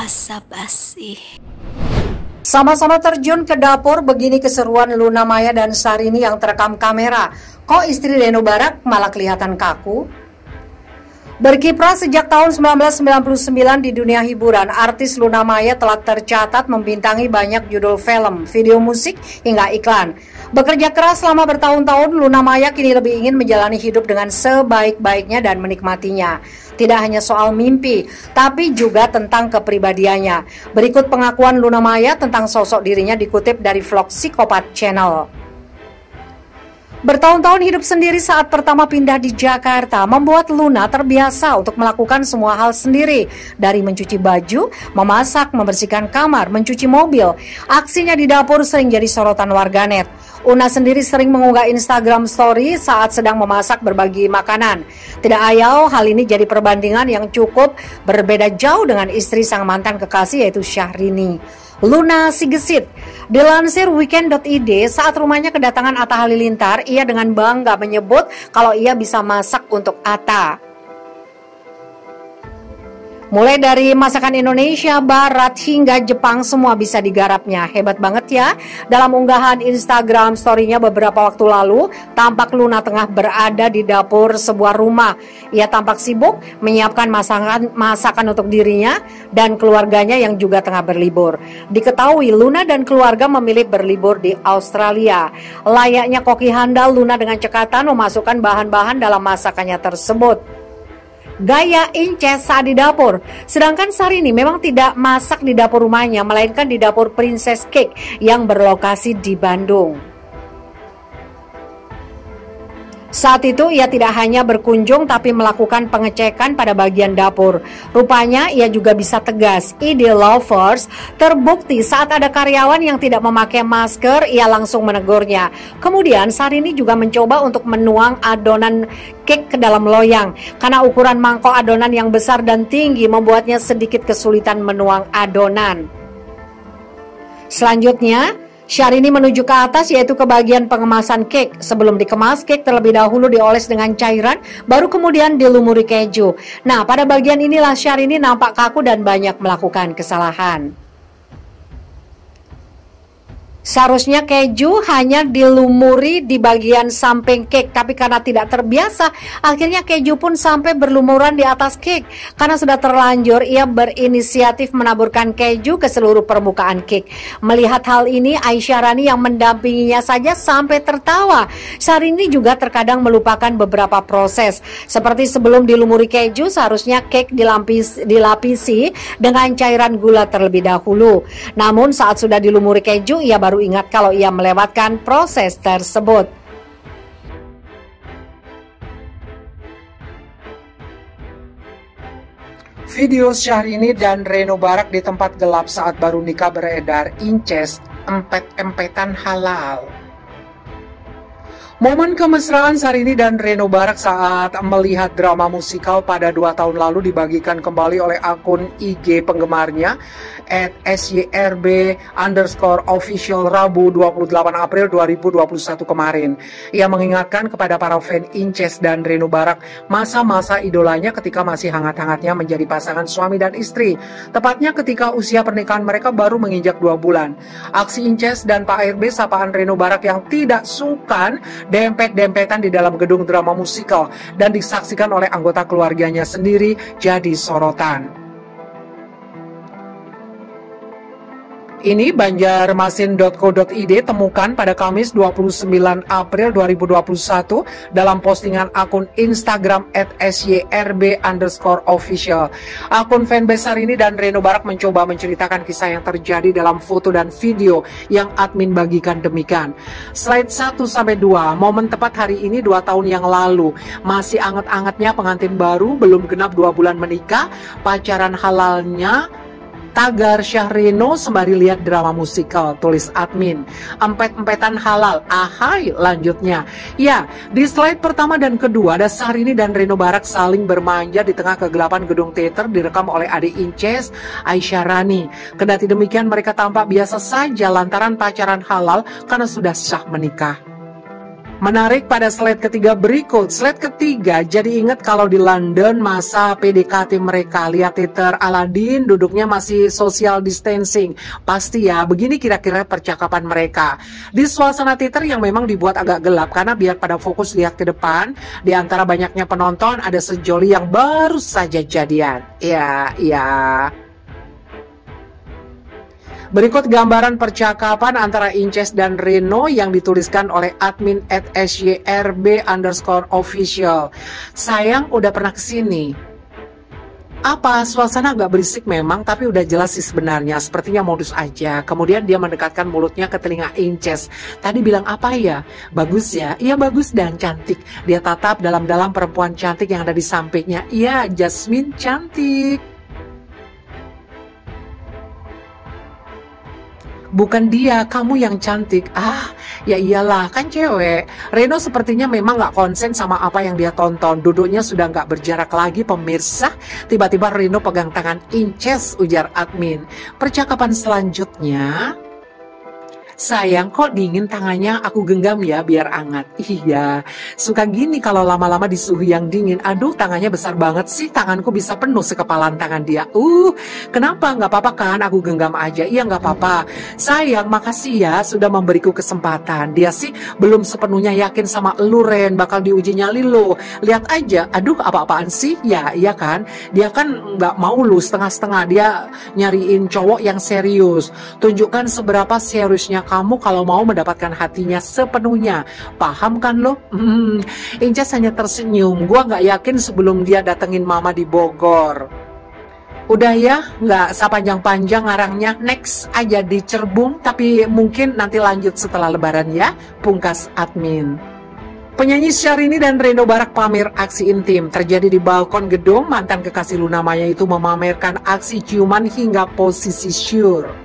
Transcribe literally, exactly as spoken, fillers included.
basa-basi. Sama-sama terjun ke dapur, begini keseruan Luna Maya dan Syahrini yang terekam kamera. Kok istri Reno Barak malah kelihatan kaku? Berkiprah sejak tahun seribu sembilan ratus sembilan puluh sembilan di dunia hiburan, artis Luna Maya telah tercatat membintangi banyak judul film, video musik, hingga iklan. Bekerja keras selama bertahun-tahun, Luna Maya kini lebih ingin menjalani hidup dengan sebaik-baiknya dan menikmatinya. Tidak hanya soal mimpi, tapi juga tentang kepribadiannya. Berikut pengakuan Luna Maya tentang sosok dirinya dikutip dari vlog Psikopat Channel. Bertahun-tahun hidup sendiri saat pertama pindah di Jakarta membuat Luna terbiasa untuk melakukan semua hal sendiri. Dari mencuci baju, memasak, membersihkan kamar, mencuci mobil. Aksinya di dapur sering jadi sorotan warganet. Una sendiri sering mengunggah Instagram story saat sedang memasak berbagi makanan. Tidak ayal hal ini jadi perbandingan yang cukup berbeda jauh dengan istri sang mantan kekasih yaitu Syahrini. Luna Sigesit. Dilansir weekend dot i d, saat rumahnya kedatangan Atta Halilintar, ia dengan bangga menyebut kalau ia bisa masak untuk Atta. Mulai dari masakan Indonesia, Barat, hingga Jepang semua bisa digarapnya. Hebat banget ya. Dalam unggahan Instagram story-nya beberapa waktu lalu, tampak Luna tengah berada di dapur sebuah rumah. Ia tampak sibuk menyiapkan masakan, masakan untuk dirinya dan keluarganya yang juga tengah berlibur. Diketahui Luna dan keluarga memilih berlibur di Australia. Layaknya koki handal, Luna dengan cekatan memasukkan bahan-bahan dalam masakannya tersebut. Gaya inces saat di dapur. Sedangkan Syahrini memang tidak masak di dapur rumahnya, melainkan di dapur Princess Cake yang berlokasi di Bandung. Saat itu ia tidak hanya berkunjung tapi melakukan pengecekan pada bagian dapur. Rupanya ia juga bisa tegas. Ide lovers terbukti saat ada karyawan yang tidak memakai masker, ia langsung menegurnya. Kemudian Syahrini juga mencoba untuk menuang adonan cake ke dalam loyang. Karena ukuran mangkok adonan yang besar dan tinggi membuatnya sedikit kesulitan menuang adonan. Selanjutnya Syahrini menuju ke atas, yaitu ke bagian pengemasan cake. Sebelum dikemas, cake terlebih dahulu dioles dengan cairan, baru kemudian dilumuri keju. Nah, pada bagian inilah Syahrini nampak kaku dan banyak melakukan kesalahan. Seharusnya keju hanya dilumuri di bagian samping cake, tapi karena tidak terbiasa, akhirnya keju pun sampai berlumuran di atas cake. Karena sudah terlanjur, ia berinisiatif menaburkan keju ke seluruh permukaan cake. Melihat hal ini, Aisyah Rani yang mendampinginya saja sampai tertawa. Syahrini juga terkadang melupakan beberapa proses. Seperti sebelum dilumuri keju, seharusnya cake dilapis, dilapisi dengan cairan gula terlebih dahulu. Namun saat sudah dilumuri keju, ia baru baru ingat kalau ia melewatkan proses tersebut. Video Syahrini dan Reno Barak di tempat gelap saat baru nikah beredar, inces empet-empetan halal. Momen kemesraan Syahrini dan Reno Barak saat melihat drama musikal pada dua tahun lalu dibagikan kembali oleh akun I G penggemarnya at S Y R B underscore official Rabu dua puluh delapan April dua ribu dua puluh satu kemarin. Ia mengingatkan kepada para fan Inces dan Reno Barak masa-masa idolanya ketika masih hangat-hangatnya menjadi pasangan suami dan istri. Tepatnya ketika usia pernikahan mereka baru menginjak dua bulan. Aksi Inces dan Pak R B sapaan Reno Barak yang tidak sukan dempet-dempetan di dalam gedung drama musikal dan disaksikan oleh anggota keluarganya sendiri jadi sorotan. Ini banjarmasin dot co dot i d temukan pada Kamis dua puluh sembilan April dua ribu dua puluh satu dalam postingan akun Instagram at S Y R B underscore official. Akun fanbase Syahrini dan Reno Barak mencoba menceritakan kisah yang terjadi dalam foto dan video yang admin bagikan demikian. Slide satu sampai dua, momen tepat hari ini dua tahun yang lalu. Masih anget-angetnya pengantin baru, belum genap dua bulan menikah, pacaran halalnya tagar Syahreno sembari lihat drama musikal, tulis admin. Empet-empetan halal, ahai lanjutnya. Ya, di slide pertama dan kedua ada Syahrini dan Reno Barak saling bermanja di tengah kegelapan gedung teater direkam oleh adik Inces, Aisyah Rani. Kendati demikian mereka tampak biasa saja lantaran pacaran halal karena sudah sah menikah. Menarik pada slide ketiga berikut. Slide ketiga, jadi ingat kalau di London masa P D K T mereka, lihat teater Aladdin duduknya masih social distancing. Pasti ya, begini kira-kira percakapan mereka. Di suasana teater yang memang dibuat agak gelap karena biar pada fokus lihat ke depan, di antara banyaknya penonton ada sejoli yang baru saja jadian. Ya, ya. Berikut gambaran percakapan antara Inces dan Reno yang dituliskan oleh admin at S Y R B underscore official. Sayang udah pernah kesini. Apa, suasana agak berisik memang, tapi udah jelas sih sebenarnya. Sepertinya modus aja. Kemudian dia mendekatkan mulutnya ke telinga Inces. Tadi bilang apa ya? Bagus ya? Iya bagus dan cantik. Dia tatap dalam-dalam perempuan cantik yang ada di sampingnya. Iya, Jasmine cantik. Bukan dia, kamu yang cantik. Ah, ya iyalah, kan cewek. Reno sepertinya memang gak konsen sama apa yang dia tonton. Duduknya sudah gak berjarak lagi pemirsa. Tiba-tiba Reno pegang tangan Inces, ujar admin. Percakapan selanjutnya... Sayang kok dingin tangannya, aku genggam ya biar hangat. Iya, suka gini kalau lama-lama di suhu yang dingin. Aduh, tangannya besar banget sih, tanganku bisa penuh sekepalan tangan dia. Uh, kenapa? Nggak apa-apa kan, aku genggam aja. Iya nggak apa-apa. Sayang, makasih ya sudah memberiku kesempatan. Dia sih belum sepenuhnya yakin sama lu Ren, bakal diuji nyali lo. Lihat aja, aduh apa-apaan sih? Ya, iya kan? Dia kan nggak mau lu setengah-setengah, dia nyariin cowok yang serius. Tunjukkan seberapa seriusnya kamu kalau mau mendapatkan hatinya sepenuhnya. Paham kan lo? Hmm, Inces hanya tersenyum. Gua nggak yakin sebelum dia datengin mama di Bogor. Udah ya, nggak sepanjang-panjang ngarangnya. Next aja di Cerbung, tapi mungkin nanti lanjut setelah lebaran ya. Pungkas admin. Penyanyi Syahrini dan Reno Barak pamer aksi intim. Terjadi di balkon gedung, mantan kekasih Luna Maya itu memamerkan aksi ciuman hingga posisi syur.